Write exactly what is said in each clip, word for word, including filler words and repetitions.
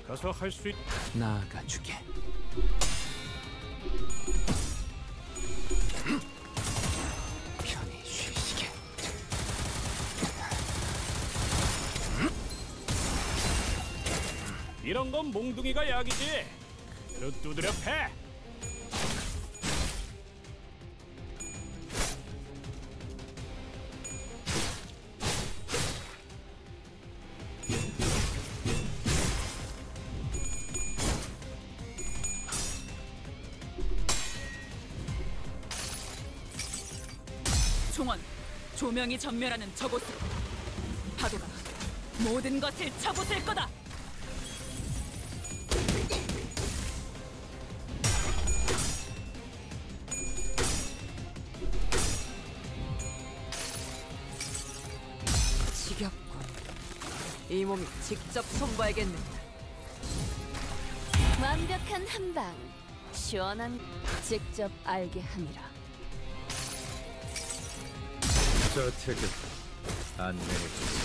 가서 할 수 있... 나아가 주게. 편히 쉬시게. 이런 건 몽둥이가 약이지. 그대로 두드려 패. 종원, 조명이 전멸하는 저곳으로. 파도가 모든 것을 쳐부술 거다. 지겹군. 이 몸이 직접 손봐야겠네. 완벽한 한방, 시원한 직접 알게 함이라. 저택에 안내해주세요.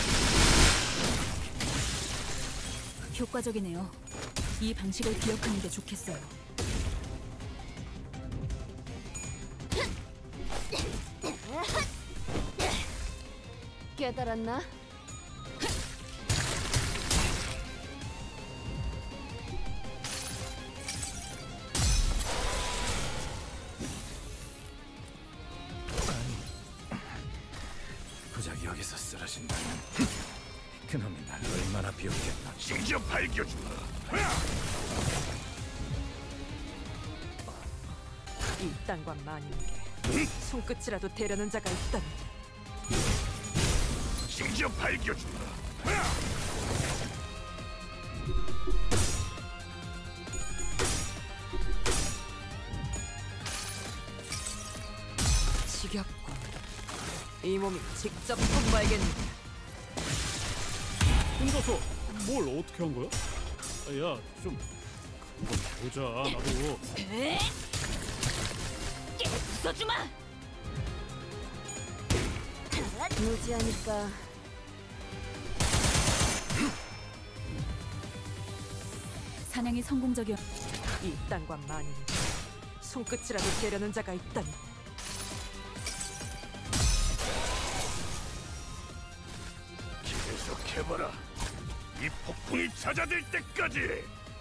효과적이네요. 이 방식을 기억하는 게 좋겠어요. 깨달았나? 고작 여기서 쓰러진다면 그놈이 날 얼마나 비웃겠나. 심지어 밝혀주마. 이 땅과 만인에게 손끝이라도 대려는 자가 있다니. 심지어 밝혀주마. 지겹군. 이 몸이 직접 손봐야겠네. 혼자서 뭘 어떻게 한 거야? 야, 좀 그거 보자. 나도. 에? 깨 부숴주마! 무지하니까 사냥이 성공적이었... 이 땅과 만인에게 손끝이라도 대려는 자가 있다니. 계속해봐라. 이 폭풍이 잦아들 때까지.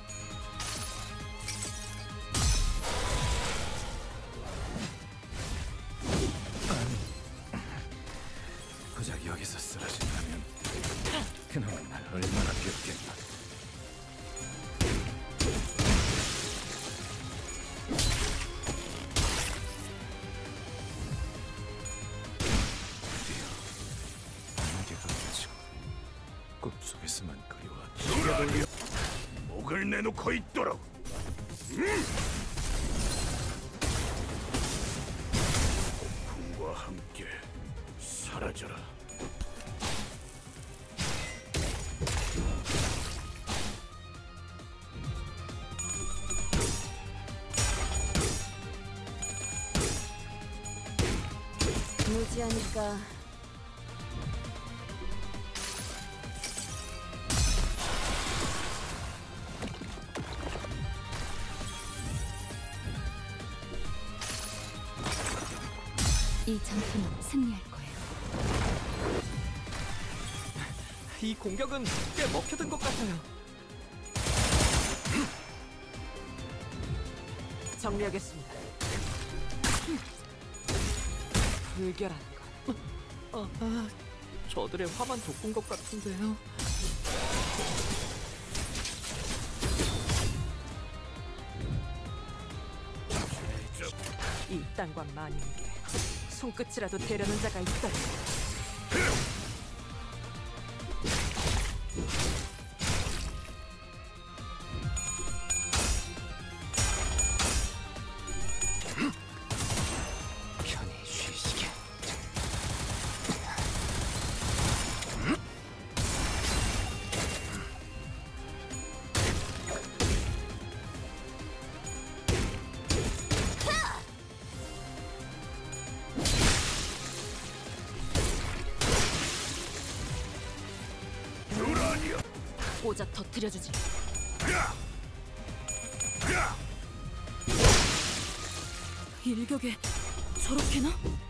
고작 여기서 쓰러진다면 그놈은 날 얼마나 비웃겠나. 드디어 안개가 맺히고 꿈속에서만 그리워하는 목을 내놓고 있도록. 폭풍과 함께 사라져라. 무지하니까 이 전투는 승리할 거예요. 이 공격은 꽤 먹혀든 것 같아요. 정리하겠습니다. 불결한 것. 어, 아, 저들의 화만 돋군 것 같은데요. 이 땅과 만인에게 손끝이라도 대려는 자가 있다니. 편히 쉬시게. 고작 터뜨려주지. 일격에 저렇게나?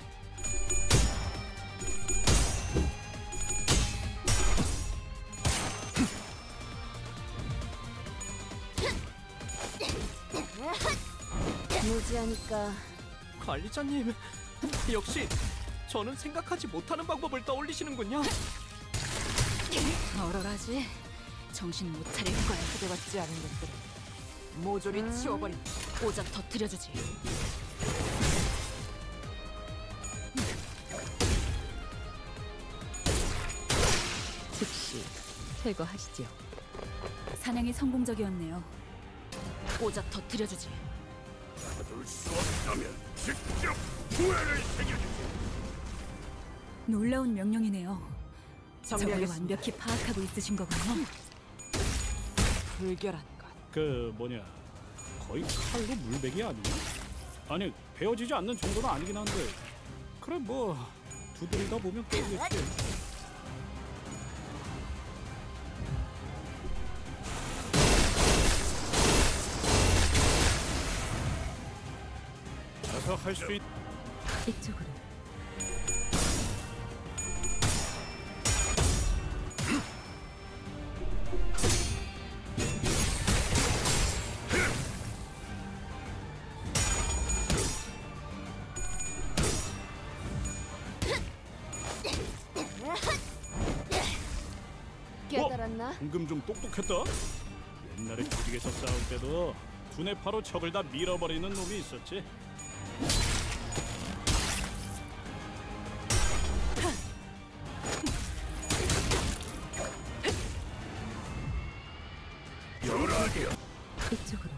무지하니까 관리자님, 역시 저는 생각하지 못하는 방법을 떠올리시는군요. 얼얼하지? 정신 못 차릴 거야. 초대받지 않은 것들을 모조리 치워버린. 오잡 터뜨려주지. 즉시 퇴거하시죠. 사냥이 성공적이었네요. 오잡 터뜨려주지. 놀라운 명령이네요. 저걸 정리하겠습니다. 완벽히 파악하고 있으신 거군요. 불결한 것. 그 뭐냐 거의 칼로 물베기 아니야? 아니 베어지지 않는 정도는 아니긴 한데 그래 뭐 두드리다 보면 깨겠지. 가서 할 수 있. 이쪽으로. 깨달았나? 방금 좀 똑똑했다. 옛날에 조직에서 싸울 때도 두뇌파로 적을 다 밀어버리는 놈이 있었지. 이쪽으로.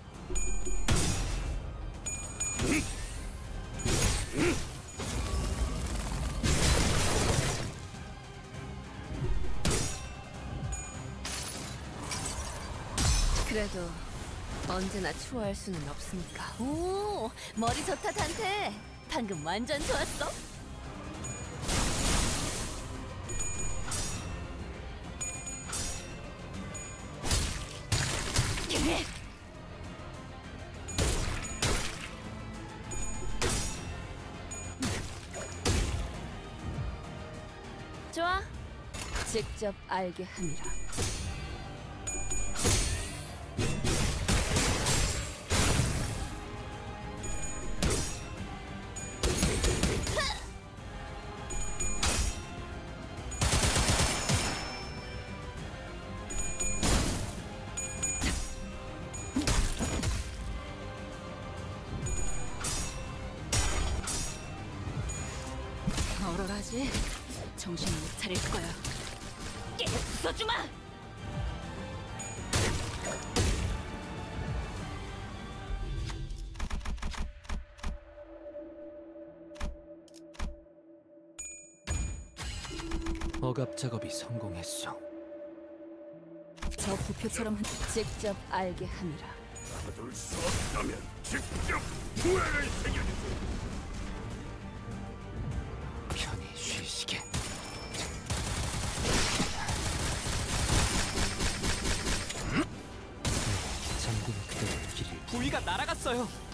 그래도 언제나 추워할 수는 없으니까. 오, 머리 좋다 단테. 방금 완전 좋았어. 좋아. 직접 알게 함이라. 얼얼하지? 정신 못 차릴 거야. 깨 부숴주마! 억압 작업이 성공했어. 저 부표처럼 흔... 직접 알게 함이라. 받을 수 없다면 직접 후회를 새겨주세요. 편히 쉬시게. 잠든 그대의 길을 부위가 날아갔어요.